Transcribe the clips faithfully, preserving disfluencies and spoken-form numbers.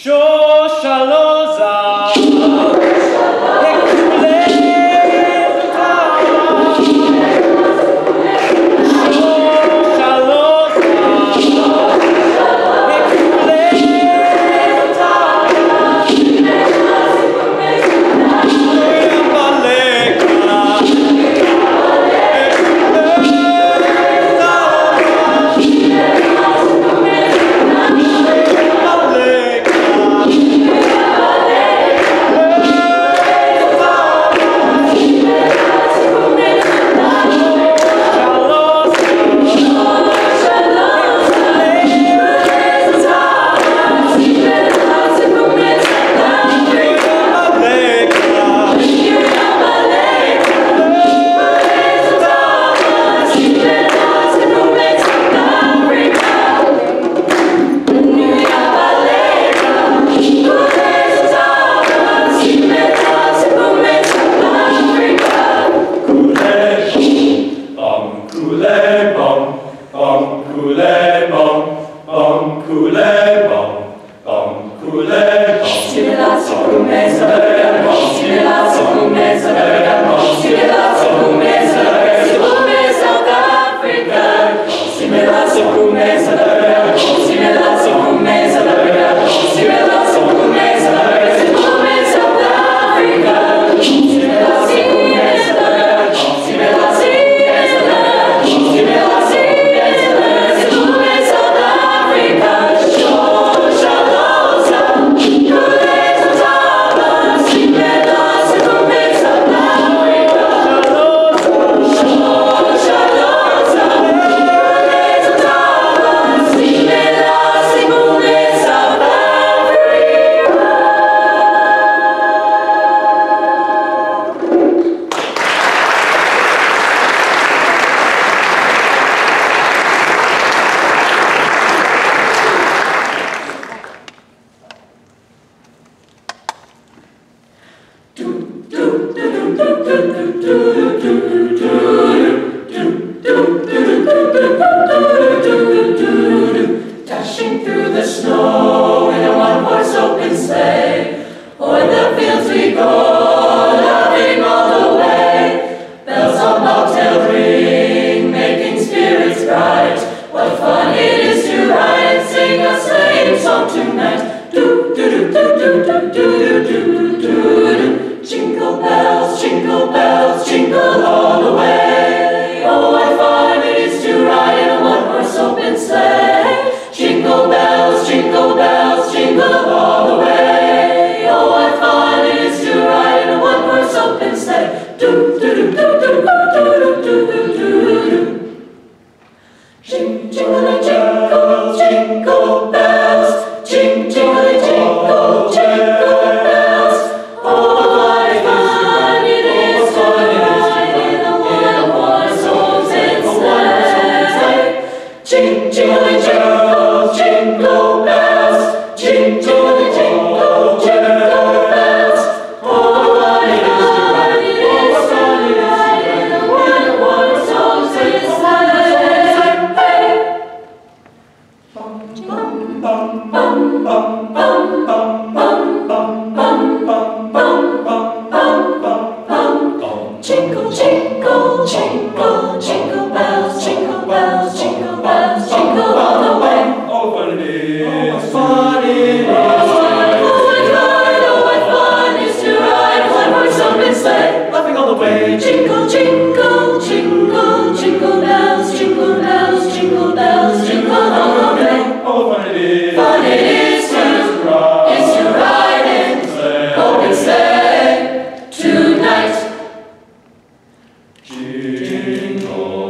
Dashing through the snow in a one-horse open sleigh, o'er the fields we go, laughing all the way. Bells on bobtail ring, making spirits bright. What fun it is to ride and sing a sleighing song tonight. Do do do do do do do do do do. Jingle bells, jingle bells, jingle all the way. Oh, what fun it is to ride in a one-horse open sleigh. Jingle bells, jingle bells, jingle all the way. Oh, what fun it is to ride in a one-horse open sleigh. Do do do do do do do do do do do. Jing jingly jingle, jingle bells, jing jingly jingle, jingle bells. Oh, what fun it is to ride in a one-horse open sleigh. Jing jingly jingle, jingle bells, jing jingly jingle, jingle bells. Oh, what fun it is to ride in a one-horse open sleigh. Bum bum bum bum bum bum bum bum bum bum bum bum bum bum bum. Jingle jingle jingle jingle bells, jingle bells, jingle bells, jingle all the way. Oh, what fun it is! Oh, what fun it is! Oh, what fun! Oh, what fun is to ride one horse open sleigh, Laughing all the way. jingle jingle jingle jingle bells, jingle bells, jingle bells, jingle all the way. Oh, what fun it is! Fun it is to is to ride in open sleigh tonight. Jingle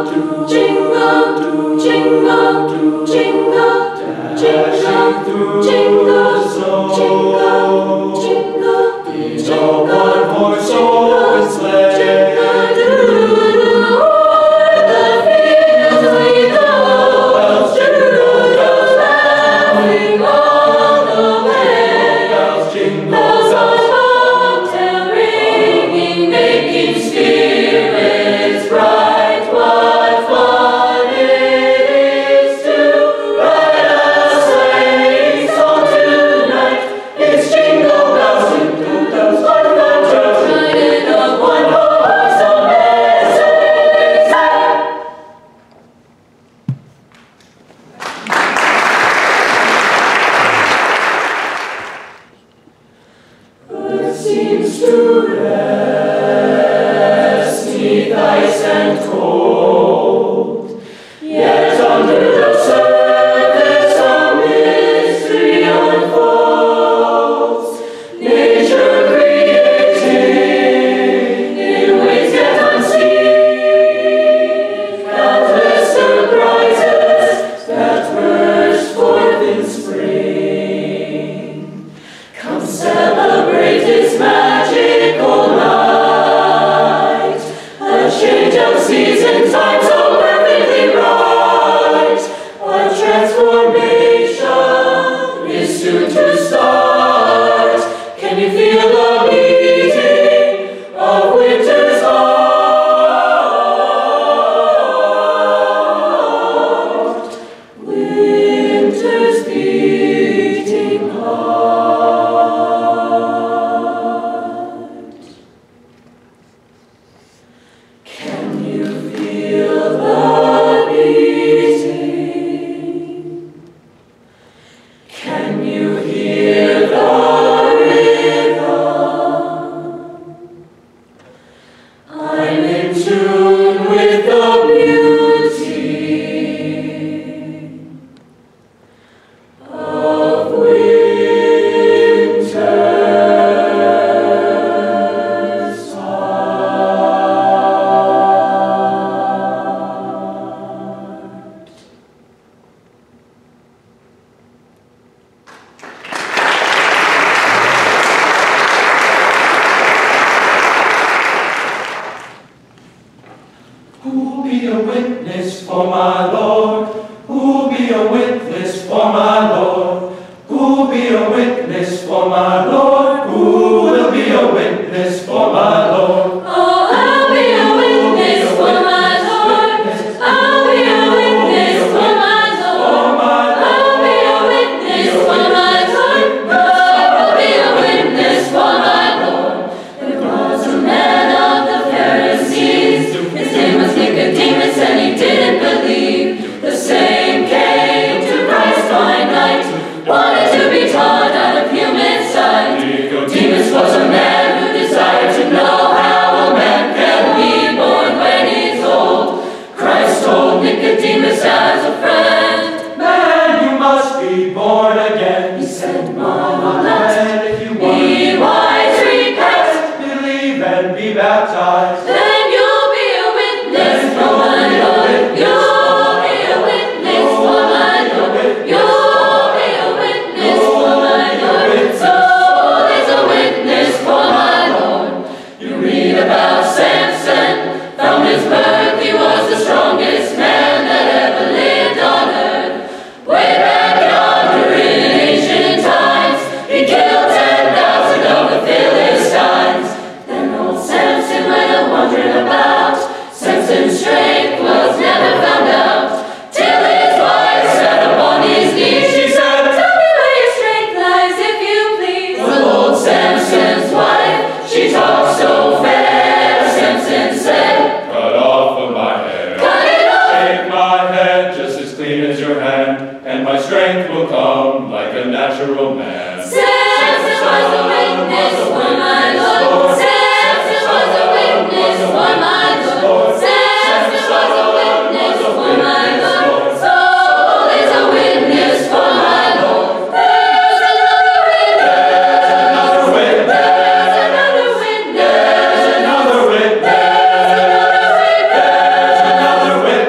Another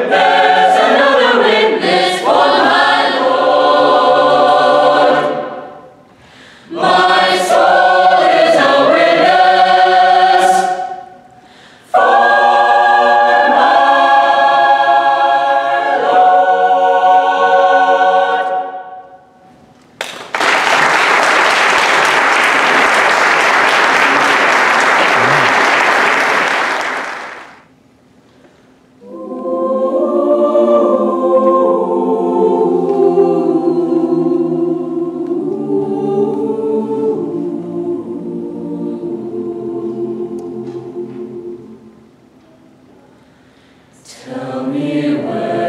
Tell me where